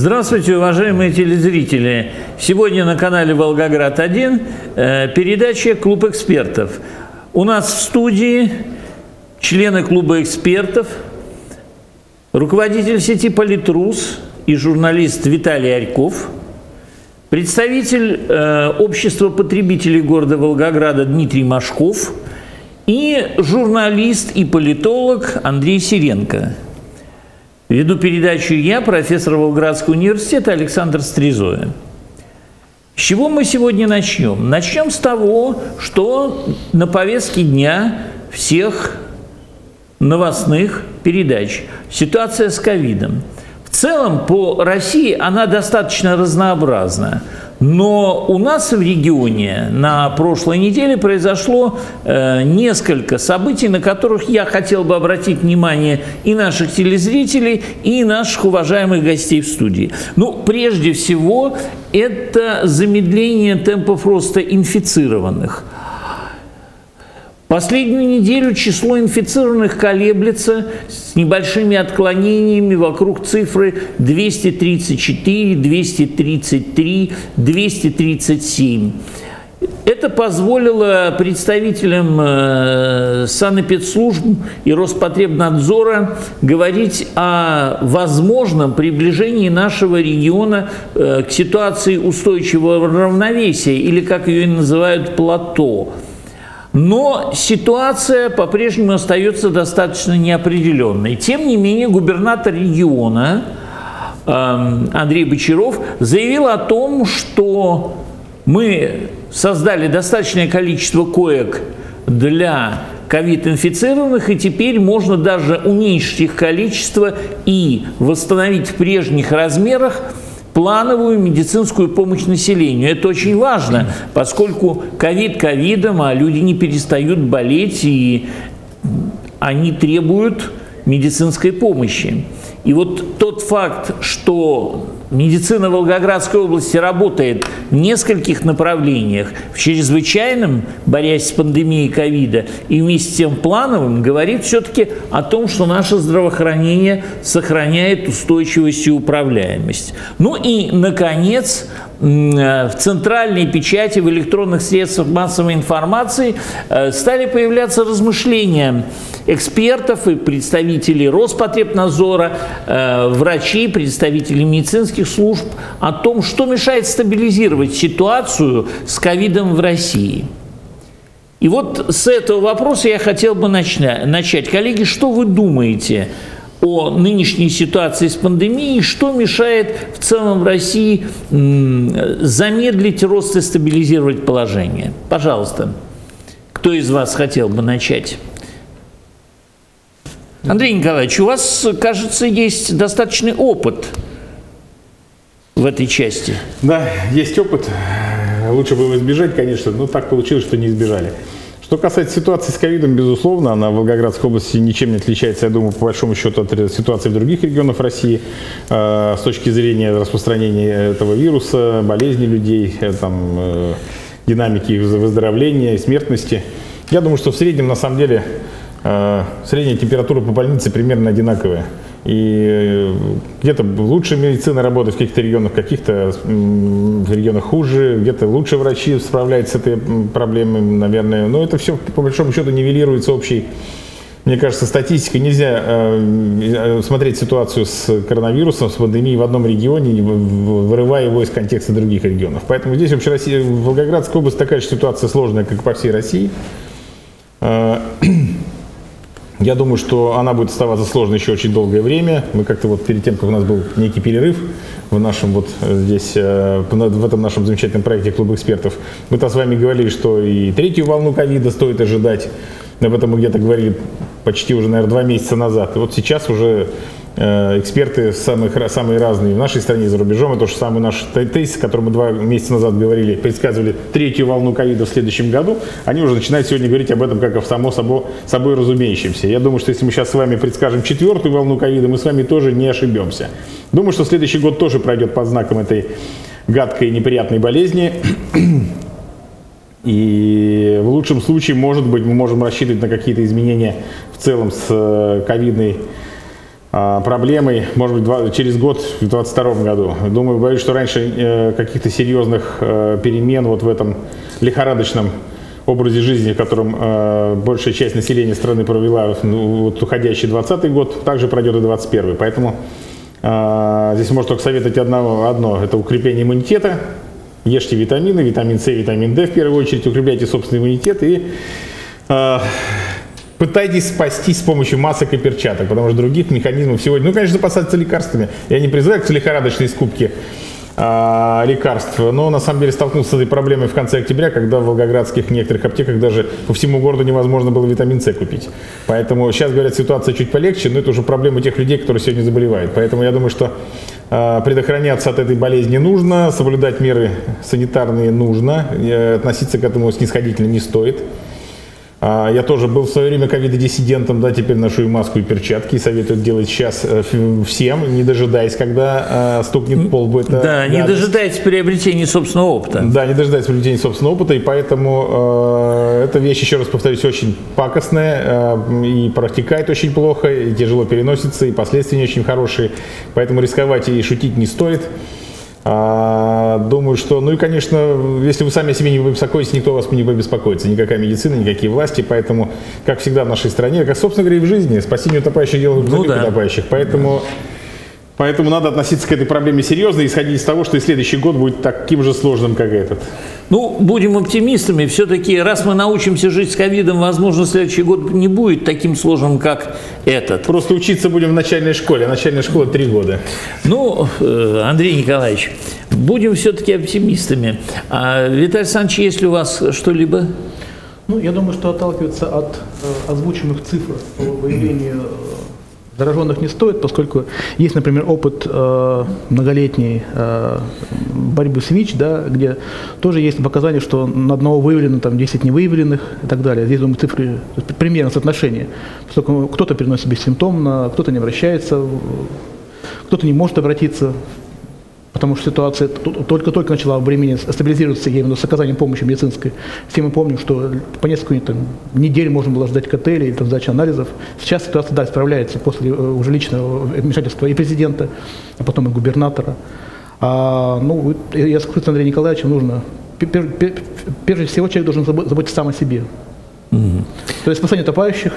Здравствуйте, уважаемые телезрители! Сегодня на канале «Волгоград-1» передача «Клуб экспертов». У нас в студии члены клуба экспертов, руководитель сети «Политрус» и журналист Виталий Орьков, представитель общества потребителей города Волгограда Дмитрий Машков и журналист и политолог Андрей Сиренко. Веду передачу я, профессор Волгоградского университета Александр Стрезоя. С чего мы сегодня начнем? Начнем с того, что на повестке дня всех новостных передач ситуация с ковидом. В целом по России она достаточно разнообразна. Но у нас в регионе на прошлой неделе произошло несколько событий, на которых я хотел бы обратить внимание и наших телезрителей, и наших уважаемых гостей в студии. Ну, прежде всего, это замедление темпов роста инфицированных. Последнюю неделю число инфицированных колеблется с небольшими отклонениями вокруг цифры 234, 233, 237. Это позволило представителям санэпидслужб и Роспотребнадзора говорить о возможном приближении нашего региона к ситуации устойчивого равновесия, или, как ее называют, плато. Но ситуация по-прежнему остается достаточно неопределенной. Тем не менее, губернатор региона Андрей Бочаров заявил о том, что мы создали достаточное количество коек для ковид-инфицированных, и теперь можно даже уменьшить их количество и восстановить в прежних размерах плановую медицинскую помощь населению. Это очень важно, поскольку ковид ковидом, а люди не перестают болеть, и они требуют медицинской помощи. И вот тот факт, что медицина Волгоградской области работает в нескольких направлениях, в чрезвычайном, борясь с пандемией ковида, и вместе с тем плановым, говорит все-таки о том, что наше здравоохранение сохраняет устойчивость и управляемость. Ну и, наконец, в центральной печати, в электронных средствах массовой информации стали появляться размышления экспертов и представителей Роспотребнадзора, врачей, представителей медицинских служб о том, что мешает стабилизировать ситуацию с ковидом в России. И вот с этого вопроса я хотел бы начать. Коллеги, что вы думаете о нынешней ситуации с пандемией, что мешает в целом России замедлить рост и стабилизировать положение? Пожалуйста, кто из вас хотел бы начать? Андрей Николаевич, у вас, кажется, есть достаточный опыт в этой части. Да, есть опыт. Лучше было избежать, конечно, но так получилось, что не избежали. Что касается ситуации с ковидом, безусловно, она в Волгоградской области ничем не отличается, я думаю, по большому счету от ситуации в других регионах России с точки зрения распространения этого вируса, болезней людей, динамики выздоровления и смертности. Я думаю, что в среднем, на самом деле, средняя температура по больнице примерно одинаковая. И где-то лучше медицина работает в каких-то регионах, в каких-то регионах хуже, где-то лучше врачи справляются с этой проблемой, наверное. Но это все, по большому счету, нивелируется общей, мне кажется, статистикой. Нельзя смотреть ситуацию с коронавирусом, с пандемией в одном регионе, вырывая его из контекста других регионов. Поэтому здесь вообще в Волгоградской области такая же ситуация сложная, как по всей России. Я думаю, что она будет оставаться сложной еще очень долгое время. Мы как-то вот перед тем, как у нас был некий перерыв в нашем вот здесь, в этом нашем замечательном проекте «Клуб экспертов», мы-то с вами говорили, что и третью волну ковида стоит ожидать. Об этом мы где-то говорили почти уже, наверное, 2 месяца назад. И вот сейчас уже эксперты самые разные в нашей стране и за рубежом. Это же самый наш тезис, который мы 2 месяца назад говорили, предсказывали третью волну ковида в следующем году. Они уже начинают сегодня говорить об этом как о само собой разумеющемся. Я думаю, что если мы сейчас с вами предскажем 4-ю волну ковида, мы с вами тоже не ошибемся. Думаю, что следующий год тоже пройдет под знаком этой гадкой и неприятной болезни. И в лучшем случае, может быть, мы можем рассчитывать на какие-то изменения в целом с ковидной проблемой, может быть, через год, в 2022 году. Думаю, боюсь, что раньше каких-то серьезных перемен вот в этом лихорадочном образе жизни, в котором большая часть населения страны провела вот уходящий 2020 год, также пройдет и 2021. Поэтому здесь можно только советовать одно – это укрепление иммунитета. Ешьте витамины, витамин С, витамин D в первую очередь, укрепляйте собственный иммунитет и пытайтесь спастись с помощью масок и перчаток, потому что других механизмов сегодня, конечно, запасаться лекарствами. Я не призываю к лихорадочной скупке лекарств, но на самом деле столкнулся с этой проблемой в конце октября, когда в волгоградских некоторых аптеках даже по всему городу невозможно было витамин С купить. Поэтому сейчас, говорят, ситуация чуть полегче, но это уже проблема тех людей, которые сегодня заболевают. Поэтому я думаю, что предохраняться от этой болезни нужно, соблюдать меры санитарные нужно, относиться к этому снисходительно не стоит. Я тоже был в свое время ковидодиссидентом, да, теперь ношу и маску, и перчатки, и советую делать сейчас всем, не дожидаясь, когда стукнет по лбу. Да, не дожидаясь приобретения собственного опыта. Да, не дожидаясь приобретения собственного опыта, и поэтому эта вещь, еще раз повторюсь, очень пакостная, и протекает очень плохо, и тяжело переносится, и последствия не очень хорошие, поэтому рисковать и шутить не стоит. Думаю, что, ну и, конечно, если вы сами о себе не побеспокоитесь, никто о вас не побеспокоится, никакая медицина, никакие власти, поэтому, как всегда в нашей стране, как, собственно говоря, и в жизни, спасение утопающих делают утопающих, поэтому надо относиться к этой проблеме серьезно, исходить из того, что и следующий год будет таким же сложным, как этот. Ну, будем оптимистами. Все-таки, раз мы научимся жить с ковидом, возможно, следующий год не будет таким сложным, как этот. Просто учиться будем в начальной школе, а начальная школа 3 года. Ну, Андрей Николаевич, будем все-таки оптимистами. Виталий Александрович, есть ли у вас что-либо? Ну, я думаю, что отталкиваться от озвученных цифр по выявлению зараженных не стоит, поскольку есть, например, опыт многолетней борьбы с ВИЧ, да, где тоже есть показания, что на одного выявлено там 10 невыявленных и так далее. Здесь, думаю, цифры примерно соотношение. Поскольку кто-то переносит бессимптомно, кто-то не обращается, кто-то не может обратиться, потому что ситуация только-только начала времени стабилизироваться, я имею в виду с оказанием помощи медицинской. Все мы помним, что по несколько недель можно было ждать КТ или сдачи анализов. Сейчас ситуация, да, справляется после уже личного вмешательства и президента, а потом и губернатора. Ну, я согласен с Андреем Николаевичем, нужно, прежде всего, человек должен заботиться сам о себе. То есть спасение утопающих.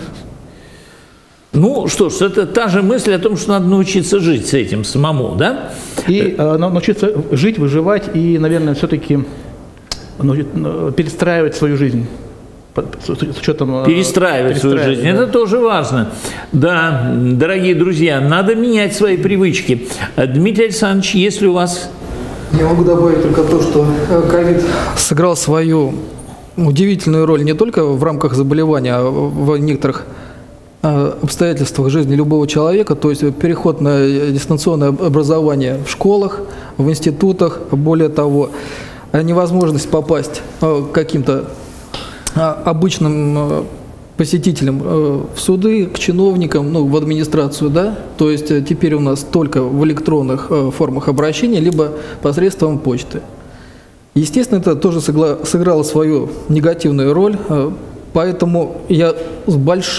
Ну что ж, это та же мысль о том, что надо научиться жить с этим самому, да? И научиться жить, выживать и, наверное, все-таки перестраивать свою жизнь. С учетом, перестраивать свою жизнь, да. Это тоже важно. Да, дорогие друзья, надо менять свои привычки. Дмитрий Александрович, есть ли у вас... Я могу добавить только то, что ковид сыграл свою удивительную роль не только в рамках заболевания, а в некоторых обстоятельствах жизни любого человека, то есть переход на дистанционное образование в школах, в институтах, более того, невозможность попасть к каким-то обычным посетителям в суды, к чиновникам, ну, в администрацию, да, то есть теперь у нас только в электронных формах обращения, либо посредством почты. Естественно, это тоже сыграло свою негативную роль, поэтому я с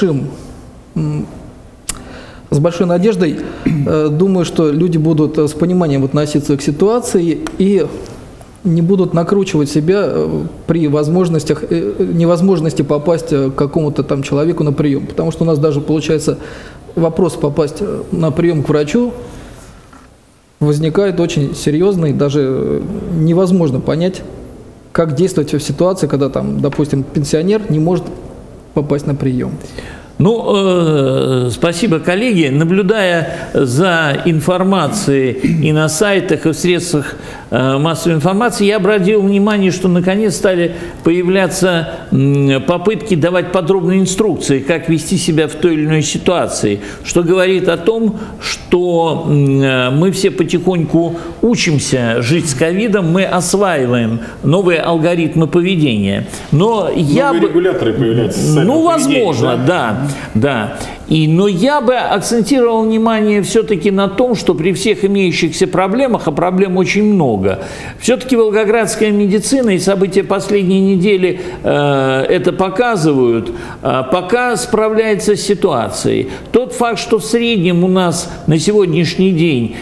большой надеждой думаю, что люди будут с пониманием относиться к ситуации и не будут накручивать себя при невозможности попасть к какому-то там человеку на прием. Потому что у нас даже получается вопрос попасть на прием к врачу возникает очень серьезный, даже невозможно понять, как действовать в ситуации, когда там, допустим, пенсионер не может попасть на прием. Ну, спасибо, коллеги. Наблюдая за информацией и на сайтах, и в средствах массовой информации, я обратил внимание, что наконец стали появляться попытки давать подробные инструкции, как вести себя в той или иной ситуации, что говорит о том, что мы все потихоньку учимся жить с ковидом, мы осваиваем новые алгоритмы поведения. Но новые регуляторы появляются. Ну, возможно, да. Да. Но я бы акцентировал внимание все-таки на том, что при всех имеющихся проблемах, а проблем очень много, все-таки волгоградская медицина и события последней недели это показывают, пока справляется с ситуацией. Тот факт, что в среднем у нас на сегодняшний день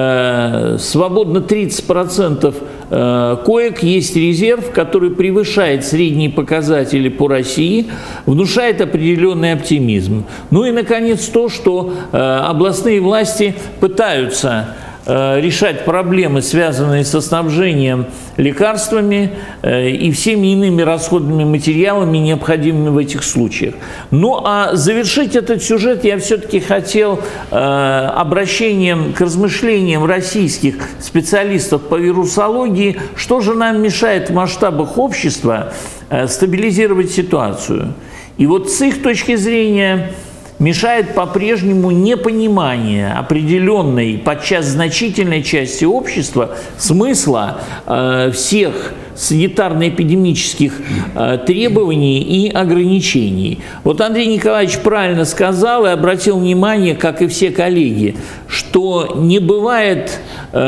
свободно 30% коек, есть резерв, который превышает средние показатели по России, внушает определенный оптимизм. Ну и, наконец, то, что областные власти пытаются решать проблемы, связанные со снабжением лекарствами и всеми иными расходными материалами, необходимыми в этих случаях. Ну а завершить этот сюжет я все-таки хотел обращением к размышлениям российских специалистов по вирусологии, что же нам мешает в масштабах общества стабилизировать ситуацию. И вот с их точки зрения мешает по-прежнему непонимание определенной, подчас значительной части общества смысла всех санитарно-эпидемических требований и ограничений. Вот Андрей Николаевич правильно сказал и обратил внимание, как и все коллеги, что не бывает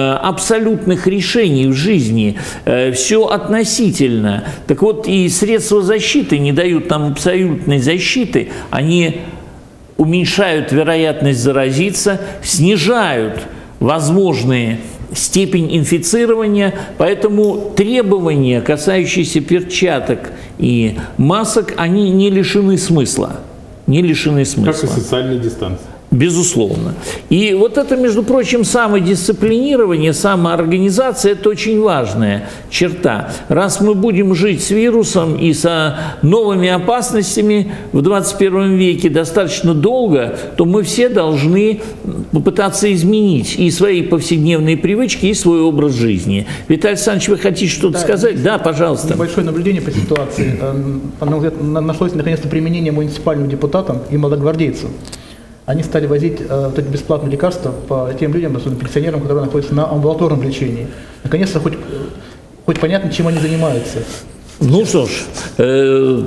абсолютных решений в жизни, все относительно. Так вот, и средства защиты не дают нам абсолютной защиты, они уменьшают вероятность заразиться, снижают возможные степень инфицирования, поэтому требования, касающиеся перчаток и масок, они не лишены смысла. Не лишены смысла. Как и социальной дистанции. Безусловно. И вот это, между прочим, самодисциплинирование, самоорганизация – это очень важная черта. Раз мы будем жить с вирусом и со новыми опасностями в 21 веке достаточно долго, то мы все должны попытаться изменить и свои повседневные привычки, и свой образ жизни. Виталий Александрович, вы хотите что-то сказать? Да, пожалуйста. Небольшое наблюдение по ситуации. Нашлось наконец-то применение муниципальным депутатам и молодогвардейцам. Они стали возить вот эти бесплатные лекарства по тем людям, особенно пенсионерам, которые находятся на амбулаторном лечении. Наконец-то хоть понятно, чем они занимаются. Ну что ж,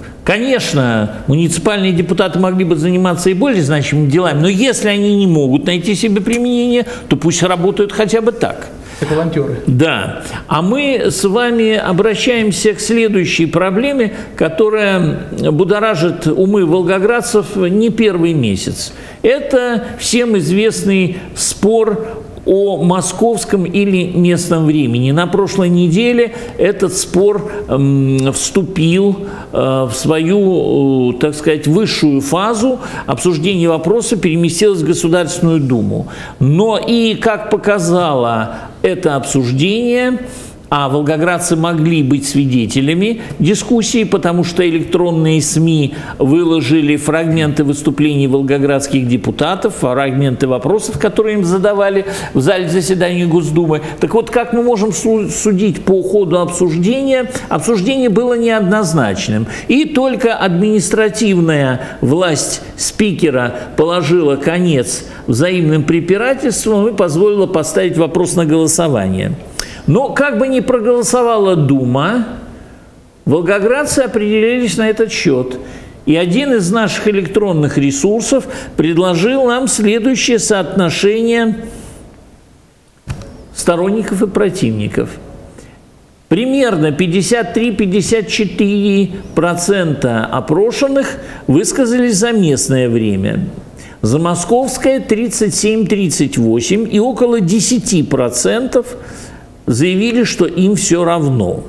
конечно, муниципальные депутаты могли бы заниматься и более значимыми делами, но если они не могут найти себе применение, то пусть работают хотя бы так. Как волонтеры. Да. А мы с вами обращаемся к следующей проблеме, которая будоражит умы волгоградцев не первый месяц. Это всем известный спор о московском или местном времени. На прошлой неделе этот спор вступил в свою, так сказать, высшую фазу. Обсуждение вопроса переместилось в Государственную Думу. Но и, как показало это обсуждение, а волгоградцы могли быть свидетелями дискуссии, потому что электронные СМИ выложили фрагменты выступлений волгоградских депутатов, фрагменты вопросов, которые им задавали в зале заседания Госдумы. Так вот, как мы можем судить по ходу обсуждения? Обсуждение было неоднозначным. И только административная власть спикера положила конец взаимным препирательствам и позволила поставить вопрос на голосование. Но как бы ни проголосовала Дума, волгоградцы определились на этот счет. И один из наших электронных ресурсов предложил нам следующее соотношение сторонников и противников. Примерно 53-54% опрошенных высказались за местное время. За московское 37-38% и около 10% заявили, что им все равно.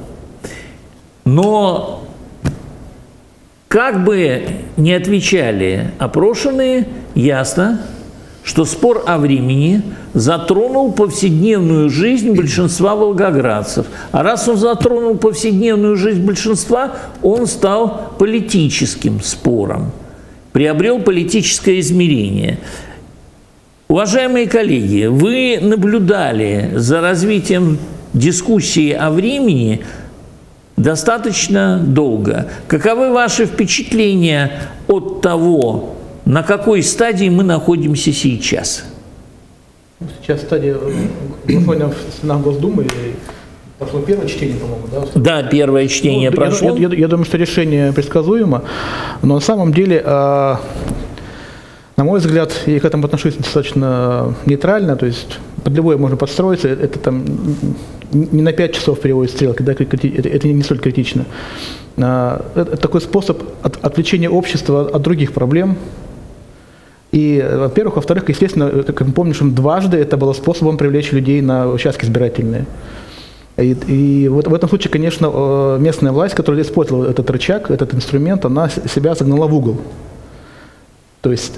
Но как бы ни отвечали опрошенные, ясно, что спор о времени затронул повседневную жизнь большинства волгоградцев. А раз он затронул повседневную жизнь большинства, он стал политическим спором, приобрел политическое измерение. Уважаемые коллеги, вы наблюдали за развитием дискуссии о времени достаточно долго. Каковы ваши впечатления от того, на какой стадии мы находимся сейчас? Сейчас стадия голосования в стенах Госдумы. Прошло первое чтение, по-моему, да? Да, первое чтение прошло. Я думаю, что решение предсказуемо, но на самом деле, на мой взгляд, я к этому отношусь достаточно нейтрально, то есть под любое можно подстроиться, это там не на 5 часов переводит стрелки, да, это не столь критично. Это такой способ отвлечения общества от других проблем. И, во-первых, во-вторых, естественно, как мы помним, что дважды это было способом привлечь людей на участки избирательные. И вот в этом случае, конечно, местная власть, которая использовала этот рычаг, этот инструмент, она себя загнала в угол. То есть,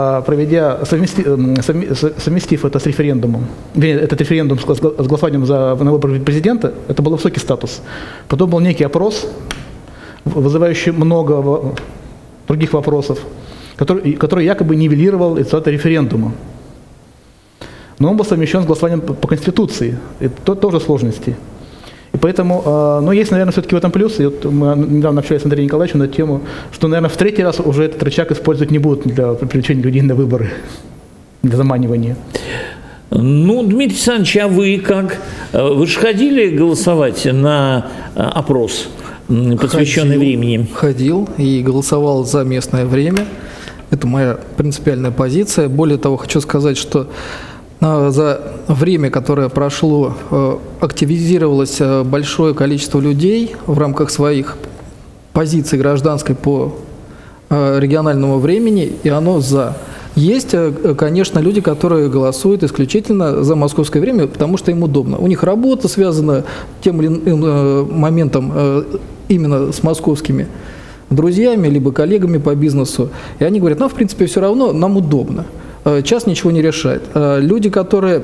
совместив это с референдумом, этот референдум с голосованием на выборы президента, это был высокий статус. Потом был некий опрос, вызывающий много других вопросов, который якобы нивелировал результаты референдума. Но он был совмещен с голосованием по Конституции. Это тоже сложности. И поэтому, но есть, наверное, все-таки в этом плюс. И вот мы недавно общались с Андреем Николаевичем на тему, что, наверное, в третий раз уже этот рычаг использовать не будут для привлечения людей на выборы, для заманивания. Ну, Дмитрий Александрович, а вы как? Вы же ходили голосовать на опрос, посвященный времени? Ходил и голосовал за местное время. Это моя принципиальная позиция. Более того, хочу сказать, что за время, которое прошло, активизировалось большое количество людей в рамках своих позиций гражданской по региональному времени, и оно за. Есть, конечно, люди, которые голосуют исключительно за московское время, потому что им удобно. У них работа связана тем или иным моментом именно с московскими друзьями, либо коллегами по бизнесу. И они говорят, в принципе, все равно нам удобно. Час ничего не решает. Люди, которые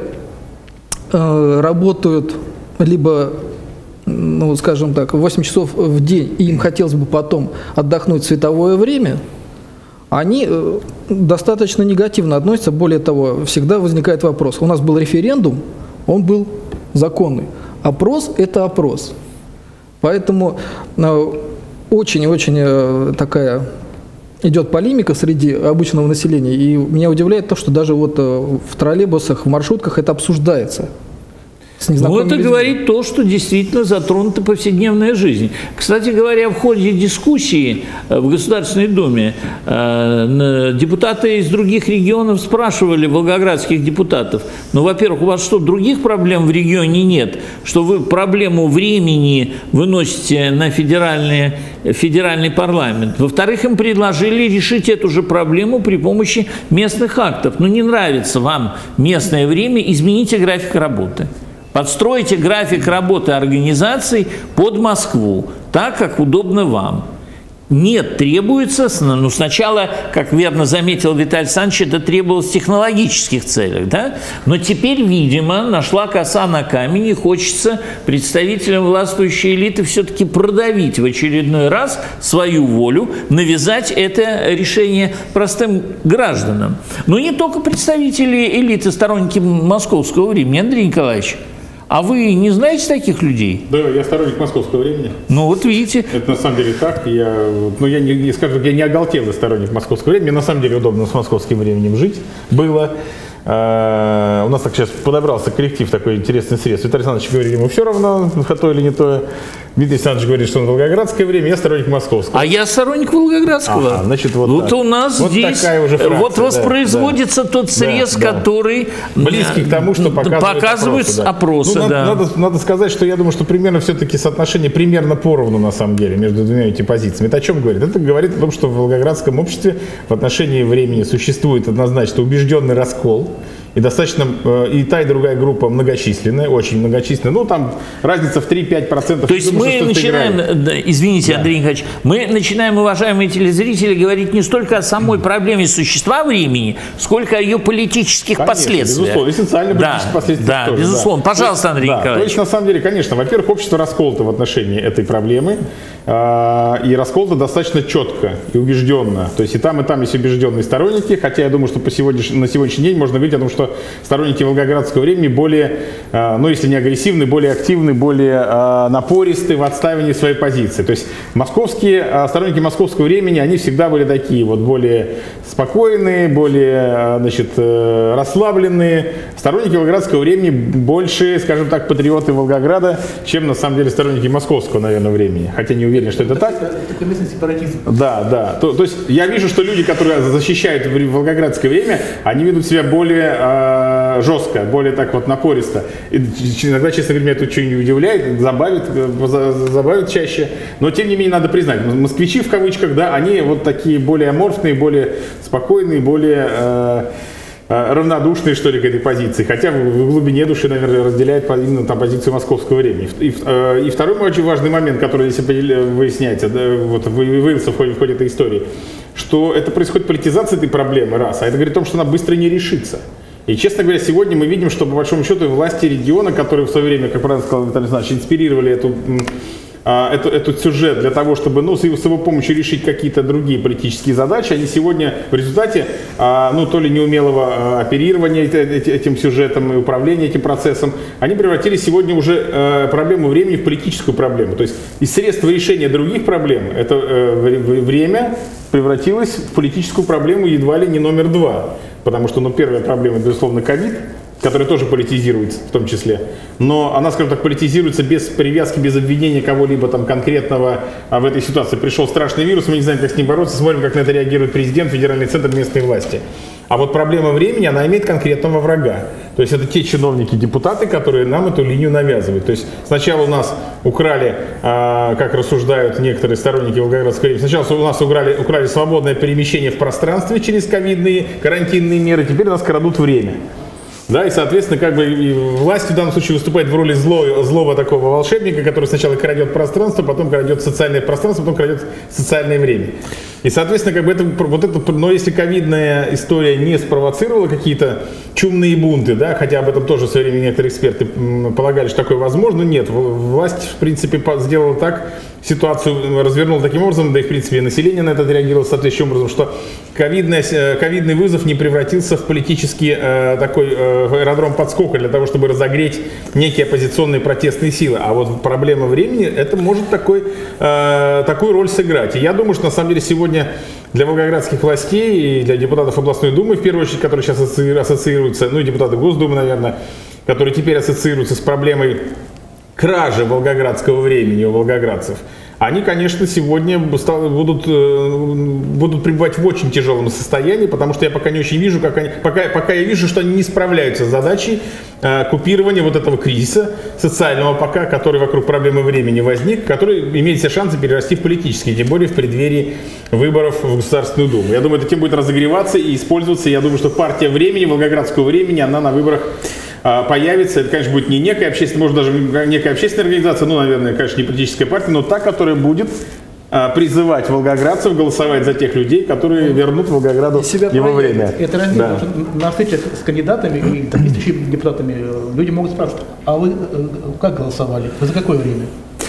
работают либо, скажем так, 8 часов в день, и им хотелось бы потом отдохнуть в световое время, они достаточно негативно относятся. Более того, всегда возникает вопрос. У нас был референдум, он был законный. Опрос – это опрос. Поэтому очень-очень такая идет полемика среди обычного населения, и меня удивляет то, что даже вот в троллейбусах, в маршрутках это обсуждается. Ну, это говорит то, что действительно затронута повседневная жизнь. Кстати говоря, в ходе дискуссии в Государственной Думе депутаты из других регионов спрашивали волгоградских депутатов, во-первых, у вас что, других проблем в регионе нет? Что вы проблему времени выносите на федеральный парламент? Во-вторых, им предложили решить эту же проблему при помощи местных актов. Не нравится вам местное время, измените график работы. Подстройте график работы организаций под Москву, так, как удобно вам. Нет, требуется, сначала, как верно заметил Виталий Александрович, это требовалось в технологических целях, да? Но теперь, видимо, нашла коса на камень, и хочется представителям властвующей элиты все-таки продавить в очередной раз свою волю, навязать это решение простым гражданам. Но не только представители элиты, сторонники московского времени, Андрей Николаевич. А вы не знаете таких людей? Да, я сторонник московского времени. Вот видите. Это на самом деле так. Я не скажу, я не оголтелый сторонник московского времени. Мне на самом деле удобно с московским временем жить было. У нас так сейчас подобрался коллектив такой интересный средств. Виталий Александрович говорит, ему все равно, то или не то. Дмитрий Александрович говорит, что он волгоградское время, я сторонник московского. А я сторонник волгоградского. Значит, вот у нас вот здесь фракция, воспроизводится тот срез, который близкий к тому, что показывают опросы. Надо сказать, что я думаю, что примерно все-таки соотношение примерно поровну на самом деле между двумя этими позициями. Это о чем говорит? Это говорит о том, что в волгоградском обществе в отношении времени существует однозначно убежденный раскол. И достаточно, и та, и другая группа многочисленная, очень многочисленная. Там разница в 3-5%. То есть мы начинаем, извините, Андрей Николаевич, мы начинаем, уважаемые телезрители, говорить не столько о самой проблеме существа времени, сколько о ее политических последствиях. Безусловно, и социально-политических последствиях. Да, тоже, безусловно. Пожалуйста, Андрей Николаевич. То есть, на самом деле, конечно, во-первых, общество расколото в отношении этой проблемы. и расколото достаточно четко и убежденно. То есть и там есть убежденные сторонники, хотя я думаю, что на сегодняшний день можно говорить о том, что сторонники волгоградского времени более, ну если не агрессивны, более активны, более напористы в отстаивании своей позиции. То есть сторонники московского времени, они всегда были такие вот более спокойные, более, значит, расслабленные. Сторонники волгоградского времени больше, скажем так, патриоты Волгограда, чем на самом деле сторонники московского, наверное, времени. Хотя не уверен, что это так. Это местный сепаратизм. Да. То есть я вижу, что люди, которые защищают волгоградское время, они ведут себя более жестко, более так вот напористо. И иногда, честно говоря, меня это очень удивляет, забавит чаще. Но тем не менее надо признать, москвичи в кавычках, да, они вот такие более аморфные, более спокойные, более равнодушные, что ли, к этой позиции. Хотя в глубине души, наверное, разделяет именно там позицию московского времени. И второй очень важный момент, который здесь выясняется, да, вот выявился в ходе этой истории, что это происходит политизация этой проблемы, раз. А это говорит о том, что она быстро не решится. И, честно говоря, сегодня мы видим, что, по большому счету, власти региона, которые в свое время, как правильно сказал Виталий Александрович, инспирировали этот сюжет для того, чтобы с его помощью решить какие-то другие политические задачи, они сегодня в результате то ли неумелого оперирования этим сюжетом и управления этим процессом, они превратили сегодня уже проблему времени в политическую проблему. То есть из средства решения других проблем это время превратилось в политическую проблему едва ли не номер 2. Потому что первая проблема, безусловно, ковид, которая тоже политизируется в том числе. Но она, скажем так, политизируется без привязки, без обвинения кого-либо там конкретного в этой ситуации. Пришел страшный вирус, мы не знаем, как с ним бороться, смотрим, как на это реагирует президент, федеральный центр, местные власти. А вот проблема времени, она имеет конкретного врага. То есть это те чиновники, депутаты, которые нам эту линию навязывают. То есть сначала у нас украли, как рассуждают некоторые сторонники волгоградского времени, сначала у нас украли свободное перемещение в пространстве через ковидные, карантинные меры, теперь у нас крадут время. Да, и, соответственно, как бы и власть в данном случае выступает в роли злого такого волшебника, который сначала крадет пространство, потом крадет социальное пространство, потом крадет социальное время. И, соответственно, как бы но если ковидная история не спровоцировала какие-то чумные бунты, да, хотя об этом тоже в свое время некоторые эксперты полагали, что такое возможно, нет. Власть, в принципе, сделала так, ситуацию развернула таким образом, да и, в принципе, население на это реагировало соответствующим образом, что ковидный вызов не превратился в политический такой аэродром подскока для того, чтобы разогреть некие оппозиционные протестные силы. А вот проблема времени, это может такую роль сыграть. И я думаю, что на самом деле сегодня для волгоградских властей и для депутатов областной думы, в первую очередь, которые сейчас ассоциируются, и депутаты Госдумы, наверное, которые теперь ассоциируются с проблемой кражи волгоградского времени у волгоградцев, они, конечно, сегодня будут пребывать в очень тяжелом состоянии, потому что я пока не очень вижу, пока я вижу, что они не справляются с задачей купирования вот этого кризиса социального пока, который вокруг проблемы времени возник, который имеет все шансы перерасти в политический, тем более в преддверии выборов в Государственную Думу. Я думаю, эта тема будет разогреваться и использоваться. Я думаю, что партия времени, волгоградского времени, она на выборах появится. Это, конечно, будет не некая общественная, может даже некая общественная организация, наверное, конечно, не политическая партия, но та, которая будет призывать волгоградцев голосовать за тех людей, которые вернут Волгограду его время. Это разделено. Да. На встречах с кандидатами и действующими депутатами люди могут спрашивать, а вы как голосовали? Вы за какое время?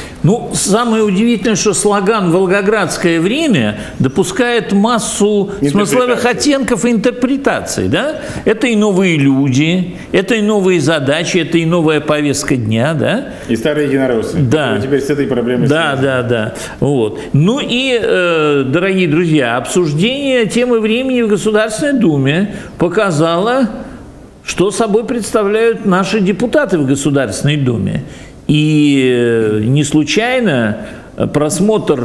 Самое удивительное, что слоган «Волгоградское время» допускает массу смысловых оттенков и интерпретаций. Да? Это и новые люди, это и новые задачи, это и новая повестка дня. Да? И старые единороссы. Да. Теперь с этой проблемой. Да. Вот. Дорогие друзья, обсуждение темы времени в Государственной Думе показало, что собой представляют наши депутаты в Государственной Думе. И не случайно просмотр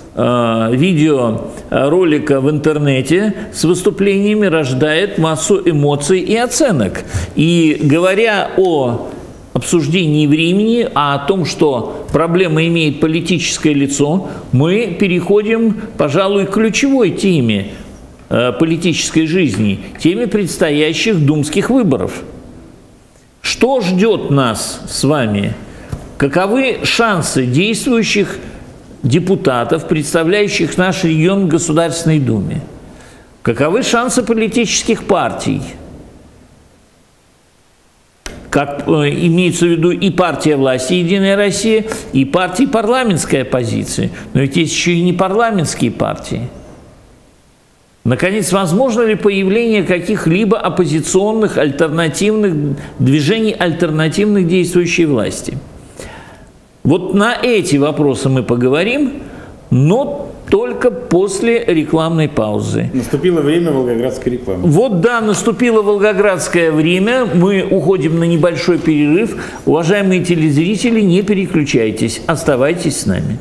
видеоролика в интернете с выступлениями рождает массу эмоций и оценок. И говоря о обсуждении времени, о том, что проблема имеет политическое лицо, мы переходим, пожалуй, к ключевой теме политической жизни, теме предстоящих думских выборов. Что ждет нас с вами? Каковы шансы действующих депутатов, представляющих наш регион в Государственной Думе? Каковы шансы политических партий? как имеется в виду и партия власти «Единая Россия», и партии парламентской оппозиции. Но ведь есть еще и не парламентские партии. Наконец, возможно ли появление каких-либо оппозиционных, альтернативных движений, альтернативных действующей власти? Вот на эти вопросы мы поговорим, но только после рекламной паузы. Наступило время волгоградской рекламы. Вот да, наступило волгоградское время. Мы уходим на небольшой перерыв. Уважаемые телезрители, не переключайтесь. Оставайтесь с нами.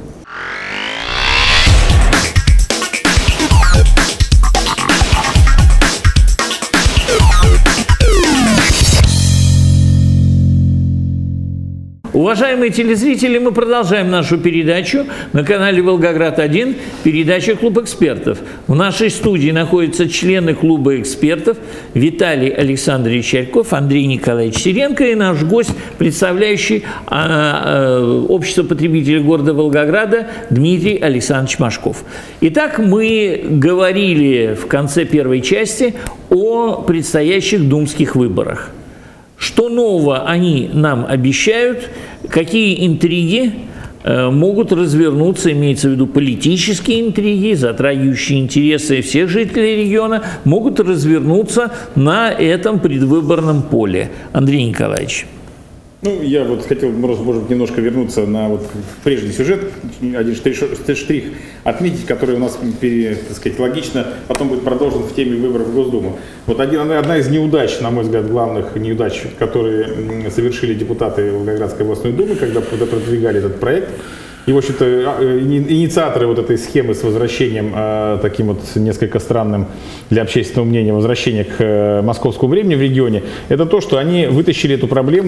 Уважаемые телезрители, мы продолжаем нашу передачу на канале «Волгоград-1», передача «Клуб экспертов». В нашей студии находятся члены клуба экспертов Виталий Александрович Чарьков, Андрей Николаевич Сиренко и наш гость, представляющий общество потребителей города Волгограда Дмитрий Александрович Машков. Итак, мы говорили в конце первой части о предстоящих думских выборах. Что нового они нам обещают, какие интриги могут развернуться, имеется в виду политические интриги, затрагивающие интересы всех жителей региона, могут развернуться на этом предвыборном поле. Андрей Николаевич. Ну, я вот хотел, может быть, немножко вернуться на вот прежний сюжет, один штрих отметить, который у нас, так сказать, логично потом будет продолжен в теме выборов в Госдуму. Вот одна из неудач, на мой взгляд, главных неудач, которые совершили депутаты Волгоградской областной думы, когда продвигали этот проект, и, в общем-то, инициаторы вот этой схемы с возвращением, таким вот несколько странным для общественного мнения, возвращения к московскому времени в регионе, это то, что они вытащили эту проблему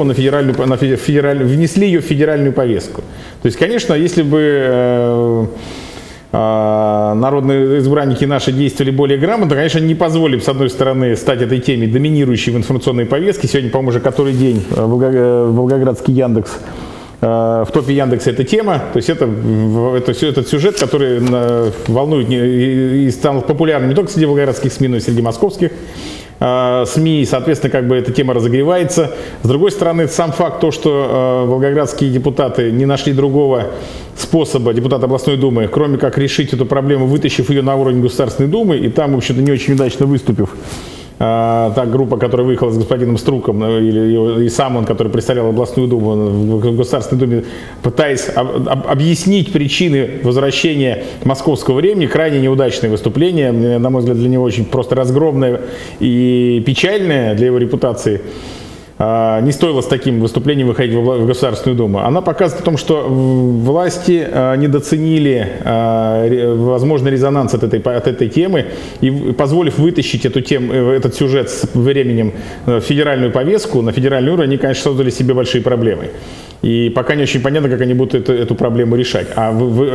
внесли ее в федеральную повестку. То есть, конечно, если бы народные избранники наши действовали более грамотно, конечно, не позволили, с одной стороны, стать этой теме доминирующей в информационной повестке. Сегодня, по-моему, уже который день волгоградский Яндекс, в топе Яндекса эта тема, то есть этот сюжет, который волнует и стал популярным не только среди волгоградских СМИ, но и среди московских СМИ, и, соответственно, как бы эта тема разогревается. С другой стороны, сам факт то, что волгоградские депутаты не нашли другого способа, депутаты областной думы, кроме как решить эту проблему, вытащив ее на уровень Государственной Думы, и там, в общем-то, не очень удачно выступив, та группа, которая выехала с господином Струком, и сам он, который представлял областную думу в Государственной думе, пытаясь объяснить причины возвращения московского времени, крайне неудачное выступление, на мой взгляд, для него очень просто разгромное и печальное для его репутации. Не стоило с таким выступлением выходить в Государственную Думу. Она показывает о том, что власти недооценили возможный резонанс от этой темы, и, позволив вытащить этот сюжет с временем в федеральную повестку, на федеральный уровень, они, конечно, создали себе большие проблемы. И пока не очень понятно, как они будут эту проблему решать. А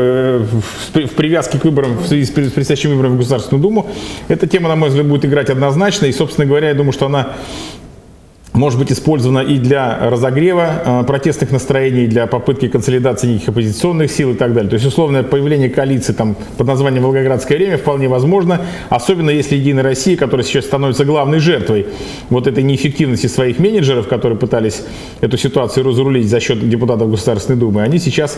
в привязке к выборам, в связи с предстоящими выборами в Государственную Думу, эта тема, на мой взгляд, будет играть однозначно. И, собственно говоря, я думаю, что она может быть использована и для разогрева протестных настроений, для попытки консолидации неких оппозиционных сил и так далее. То есть условное появление коалиции там, под названием «Волгоградское время» вполне возможно, особенно если «Единая Россия», которая сейчас становится главной жертвой вот этой неэффективности своих менеджеров, которые пытались эту ситуацию разрулить за счет депутатов Государственной Думы, они сейчас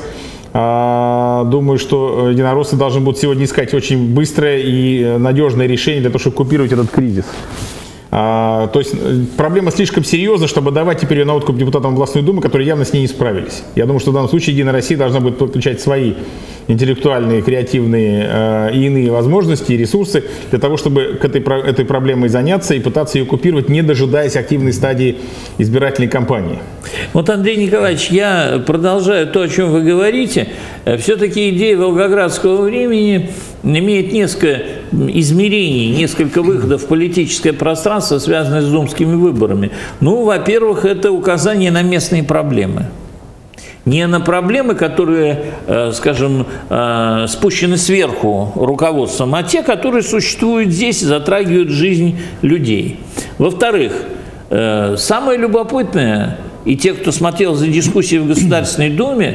думаю, что единороссы должны будут сегодня искать очень быстрое и надежное решение для того, чтобы купировать этот кризис. То есть проблема слишком серьезна, чтобы давать теперь ее на откуп депутатам областной думы, которые явно с ней не справились. Я думаю, что в данном случае «Единая Россия» должна будет подключать свои интеллектуальные, креативные и иные возможности и ресурсы для того, чтобы к этой проблемой заняться и пытаться ее купировать, не дожидаясь активной стадии избирательной кампании. Вот, Андрей Николаевич, я продолжаю то, о чем вы говорите. Все-таки идея волгоградского времени имеет несколько измерений, несколько выходов в политическое пространство, связанное с думскими выборами. Ну, во-первых, это указание на местные проблемы. Не на проблемы, которые, скажем, спущены сверху руководством, а те, которые существуют здесь и затрагивают жизнь людей. Во-вторых, самое любопытное, и те, кто смотрел за дискуссией в Государственной Думе,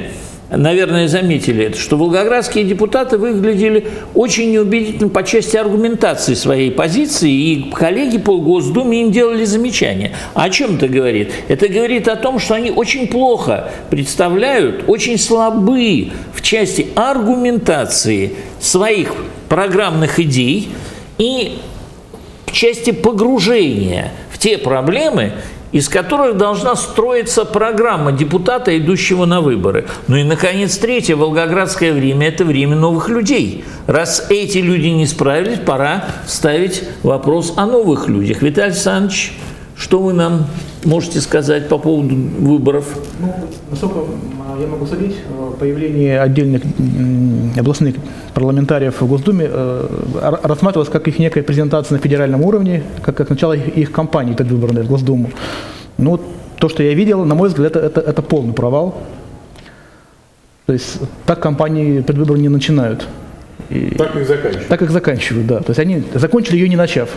наверное, заметили это, что волгоградские депутаты выглядели очень неубедительно по части аргументации своей позиции, и коллеги по Госдуме им делали замечания. А о чем это говорит? Это говорит о том, что они очень плохо представляют, очень слабы в части аргументации своих программных идей и в части погружения в те проблемы, из которых должна строиться программа депутата, идущего на выборы. Ну и, наконец, третье, волгоградское время – это время новых людей. Раз эти люди не справились, пора ставить вопрос о новых людях. Виталий Александрович, что вы нам можете сказать по поводу выборов? Ну, насколько я могу судить, появление отдельных областных парламентариев в Госдуме рассматривалось как их некая презентация на федеральном уровне, как начало их кампании предвыборной в Госдуму. Ну, то, что я видел, на мой взгляд, это полный провал. То есть так кампании предвыборные не начинают. И так их заканчивают. Так их заканчивают, да. То есть они закончили ее не начав.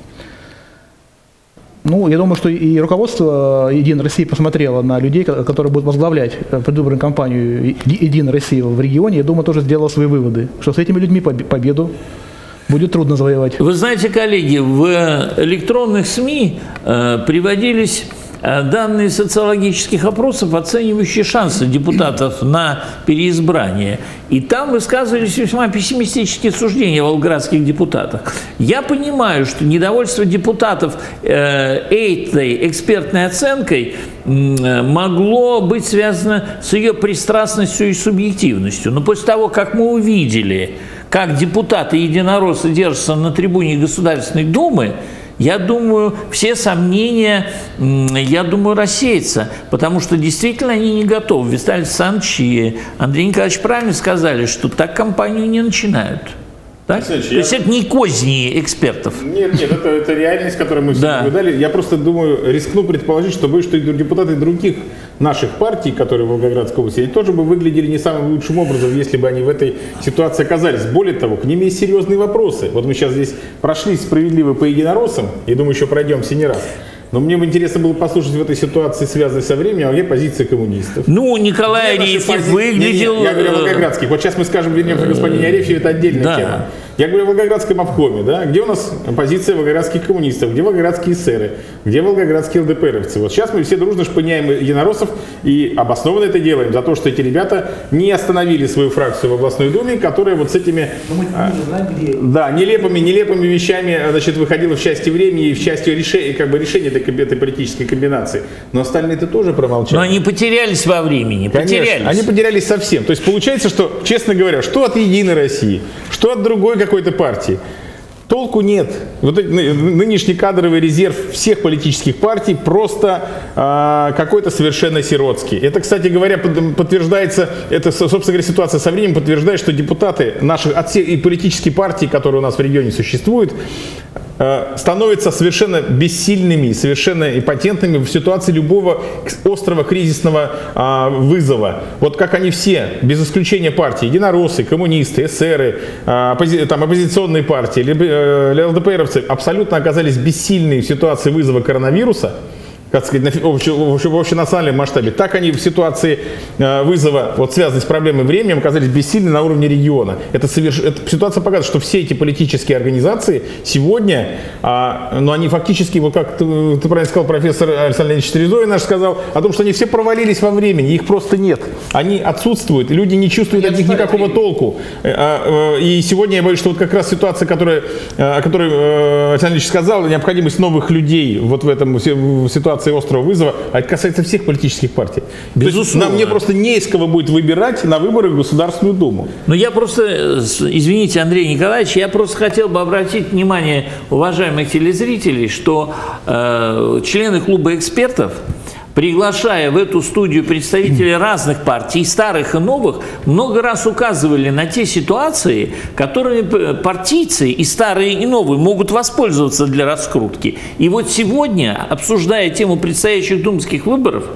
Ну, я думаю, что и руководство «Единой России» посмотрело на людей, которые будут возглавлять предвыборную кампанию «Единой России» в регионе. Я думаю, тоже сделало свои выводы, что с этими людьми победу будет трудно завоевать. Вы знаете, коллеги, в электронных СМИ приводились данные социологических опросов, оценивающие шансы депутатов на переизбрание. И там высказывались весьма пессимистические суждения о волгоградских депутатах. Я понимаю, что недовольство депутатов этой экспертной оценкой могло быть связано с ее пристрастностью и субъективностью. Но после того, как мы увидели, как депутаты-единороссы держатся на трибуне Государственной Думы, я думаю, все сомнения, рассеются, потому что действительно они не готовы. Виталий Александрович и Андрей Николаевич правильно сказали, что так кампанию не начинают. Так? То есть это не козни экспертов. Нет, это реальность, которую мы все наблюдали. Я просто думаю, рискну предположить, что и депутаты других наших партий, которые в Волгоградской области, они тоже бы выглядели не самым лучшим образом, если бы они в этой ситуации оказались. Более того, к ним есть серьезные вопросы. Вот мы сейчас здесь прошли справедливо по единороссам, и думаю, еще пройдемся не раз. Но мне бы интересно было послушать в этой ситуации, связанной со временем, а где позиция коммунистов? Ну, Николай Арефьев выглядел... Я говорю о волгоградских. Вот сейчас мы скажем, вернемся к господину Арефьеву, это отдельная тема. Я говорю о волгоградском обкоме, да? Где у нас позиция волгоградских коммунистов, где волгоградские эсеры, где волгоградские ЛДПРовцы? Вот сейчас мы все дружно шпыняем единороссов и обоснованно это делаем за то, что эти ребята не остановили свою фракцию в областной думе, которая вот с этими нелепыми вещами, значит, выходила в части времени и в части решения этой политической комбинации. Но остальные-то тоже промолчали. Но они потерялись во времени. Конечно, они потерялись совсем. То есть получается, что, честно говоря, что от «Единой России», что от другой какой-то партии, толку нет. Вот нынешний кадровый резерв всех политических партий просто какой-то совершенно сиротский. Это, кстати говоря, подтверждается, это, собственно говоря, ситуация со временем подтверждает, что депутаты наших и политические партии, которые у нас в регионе существуют, становятся совершенно бессильными, совершенно импотентными в ситуации любого острого кризисного вызова. Вот как они все, без исключения партий, единороссы, коммунисты, эсеры, оппозиционные партии, ЛДПРовцы, абсолютно оказались бессильны в ситуации вызова коронавируса, как сказать, в общенациональном масштабе. Так они в ситуации вызова, вот связанной с проблемой временем, оказались бессильны на уровне региона. Эта ситуация показывает, что все эти политические организации сегодня, они фактически, вот как ты правильно сказал, профессор Александр Леонидович Терезой наш сказал, о том, что они все провалились во времени, их просто нет. Они отсутствуют, люди не чувствуют от них никакого толку. И сегодня я боюсь, что вот как раз ситуация, о которой Александр Леонидович сказал, необходимость новых людей вот в этом ситуации острого вызова, а это касается всех политических партий. Безусловно. Мне просто не из кого будет выбирать на выборах в Государственную Думу. Но я просто, извините, Андрей Николаевич, я просто хотел бы обратить внимание уважаемых телезрителей, что члены клуба экспертов, приглашая в эту студию представителей разных партий, и старых, и новых, много раз указывали на те ситуации, которыми партийцы, и старые, и новые, могут воспользоваться для раскрутки. И вот сегодня, обсуждая тему предстоящих думских выборов,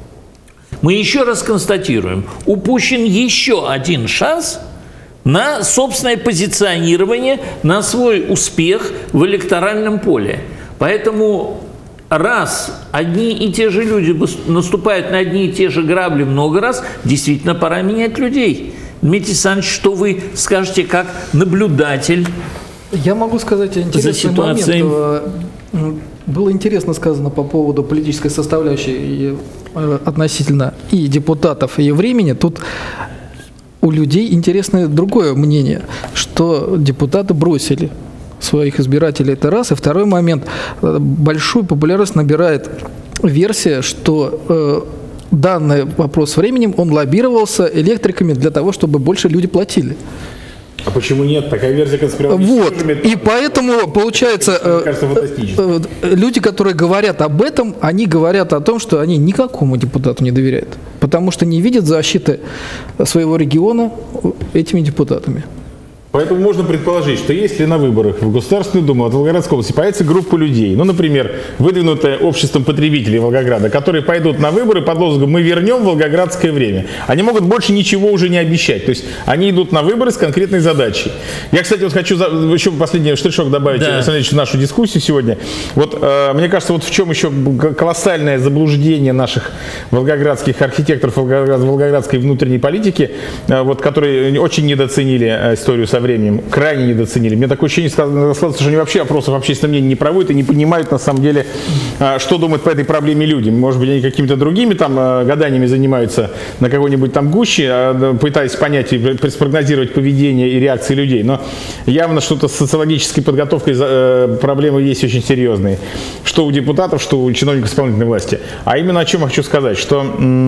мы еще раз констатируем, упущен еще один шанс на собственное позиционирование, на свой успех в электоральном поле. Поэтому раз одни и те же люди наступают на одни и те же грабли много раз, действительно пора менять людей. Дмитрий Александрович, что вы скажете как наблюдатель? Я могу сказать интересный момент. Было интересно сказано по поводу политической составляющей относительно и депутатов, и времени. Тут у людей интересное другое мнение, что депутаты бросили своих избирателей, это раз. И второй момент, большую популярность набирает версия, что данный вопрос с временем, он лоббировался электриками для того, чтобы больше люди платили. А почему нет? Такая версия конспирологическая. Вот. И поэтому, получается, люди, которые говорят об этом, они говорят о том, что они никакому депутату не доверяют, потому что не видят защиты своего региона этими депутатами. Поэтому можно предположить, что если на выборах в Государственную Думу от Волгоградской области появится группа людей, ну, например, выдвинутая обществом потребителей Волгограда, которые пойдут на выборы под лозунгом «Мы вернем волгоградское время», они могут больше ничего уже не обещать. То есть они идут на выборы с конкретной задачей. Я, кстати, вот хочу еще последний штришок добавить, в нашу дискуссию сегодня. Вот мне кажется, вот в чем еще колоссальное заблуждение наших волгоградских архитекторов волгоградской внутренней политики, вот, которые очень недооценили историю со временем, крайне недооценили. Мне такое ощущение складывается, что они вообще опросов общественного мнения не проводят и не понимают на самом деле, что думают по этой проблеме люди. Может быть, они какими-то другими там гаданиями занимаются на какой-нибудь там гуще, пытаясь понять и спрогнозировать поведение и реакции людей. Но явно что-то с социологической подготовкой проблемы есть очень серьезные. Что у депутатов, что у чиновников исполнительной власти. А именно о чем я хочу сказать, что